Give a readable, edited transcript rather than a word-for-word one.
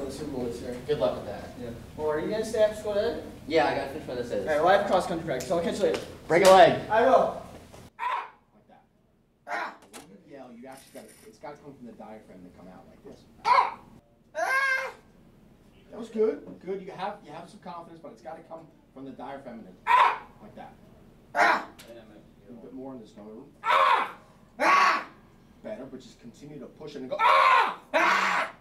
two bullets here. Good luck with that. Yeah. Well, are you gonna stay after school today? Yeah, I gotta finish what this is. Alright, well, I have cross country practice, so I'll catch you later. Break a leg. I will. Like that. When you yell, you actually gotta, it's gotta come from the diaphragm to come out like this. That was good. Good. You have some confidence, but it's gotta come from the diaphragm and then like that. A little bit more in the stomach room. Better, but just continue to push it and go.